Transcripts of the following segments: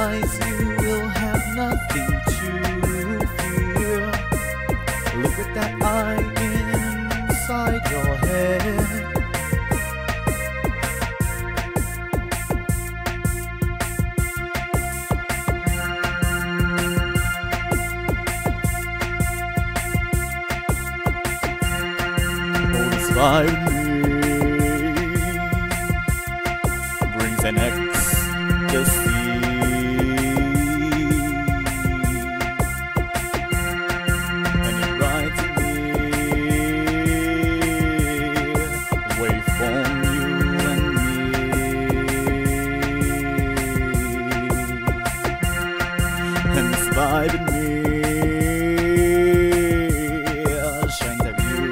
eyes, you will have nothing to fear. Look at that eye inside your head. Inside me brings an ecstasy, and it rides me away from you and me, inside me shines a view.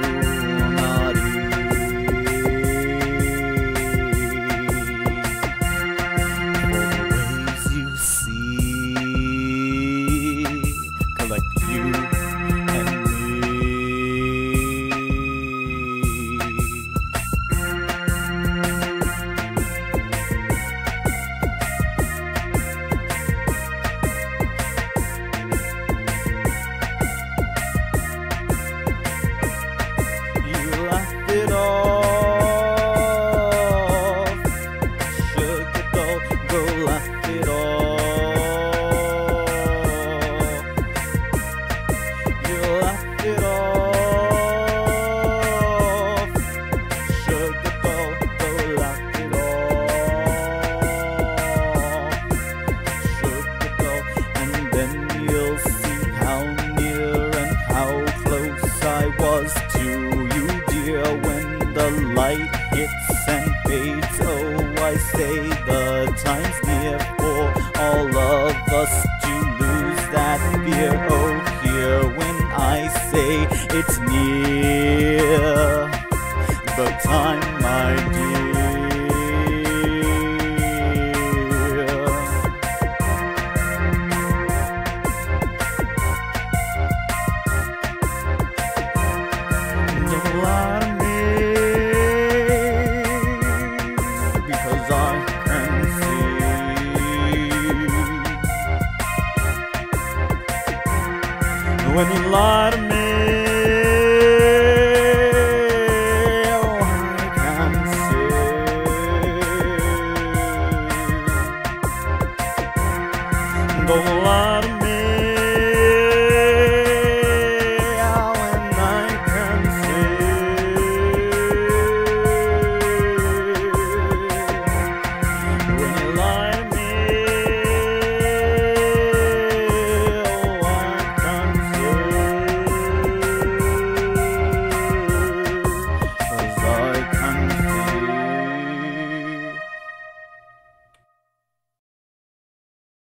It off, sugar doll, go laugh it off. You laugh it off, sugar doll, go laugh it off, sugar doll, and then you'll see how near and how close I was to you, dear, when the light hits and fades. Oh, I say the time's near for all of us to lose that fear. Oh, hear when I say it's near the time, my dear. Don't lie to me, because I can see. When you lie to me, oh, I can see. Don't lie to me.